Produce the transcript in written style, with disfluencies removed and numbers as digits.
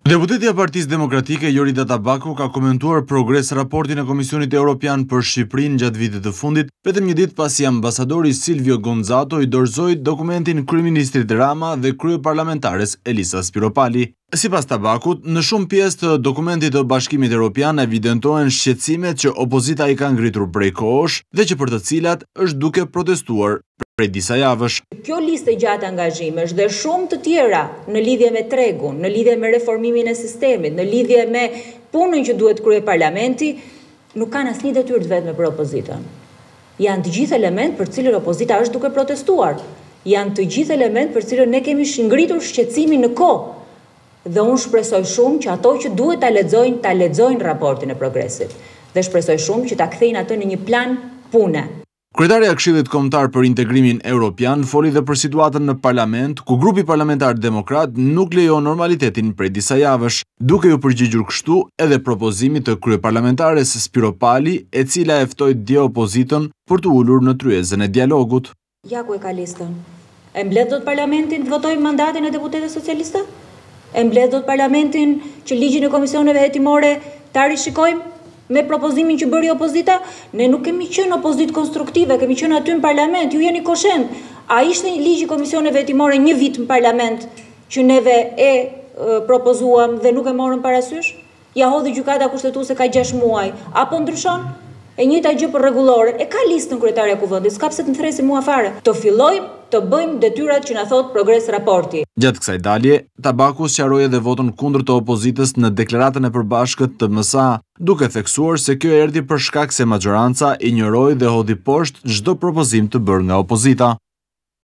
Deputetja e Partisë Demokratike Jorida Tabaku ka komentuar progres raportin e Komisionit Evropian për Shqipërinë gjatë vitit të fundit, vetëm një ditë pasi ambasadori Silvio Gonzato i dorëzoi dokumentin kryeministrit Rama dhe kryeparlamentares Elisa Spiropali. Sipas Tabakut, në shumë pjesë të dokumentit të Bashkimit Evropian evidentohen shqetësimet që opozita i ka ngritur prej kohësh dhe që për të cilat është duke protestuar prej disa javësh. Kjo listë e gjatë angazhimesh dhe shumë të tjera në lidhje me tregun, në lidhje me reformimin e sistemit, në lidhje me punën që duhet kryej parlamenti, nuk kanë asnjë detyrë të vetme për opozitën. Janë të gjithë element për cilën opozita është duke protestuar. Janë të gjithë element për cilën ne kemi ngritur shqetësimin në kohë. Dhe unë shpresoj shumë që ato që duhet ta lexojnë raportin e progresit. Dhe shpresoj shumë që ta kthejnë atë në një plan pune. Kryetaria e Këshillit Kombëtar për Integrimin Evropian foli dhe për situatën në parlament, ku grupi parlamentar demokrat nuk lejon normalitetin prej disa javësh, duke ju përgjigjur kështu edhe propozimit të kryeparlamentares Spiropali, e cila e ftoi dje opozitën për të ulur në tryezën e dialogut. Ja ku e ka listën. E mbledh dot parlamentin të votojë mandatin e deputetëve socialistë? E mbledh dot parlamentin që ligjin e komisioneve hetimore ta rishikojmë? Me propozimin që bëri opozita, ne nuk kemi qenë opozitë konstruktive, kemi qenë aty në parlament, ju jeni koshent. A ishte ligji komisioneve hetimore një vit në parlament që neve e propozuam dhe nuk e morëm parasysh? Ja hodhi gjykata kushtetuese ka 6 muaj, apo ndryshon? E njëjta gjë për rregulloren, e ka listën kryetaria e kuvendit, s'ka pse të më thresi mua fare. Të fillojmë të bëjmë detyrat që na thot progres raporti. Gjatë kësaj dalje, Tabaku sqaroi edhe votën kundër të opozitës në deklaratën e përbashkët të MSA, duke theksuar se kjo erdhi për shkak se maxhoranca injoroi dhe hodhi poshtë çdo propozim të bërë nga opozita.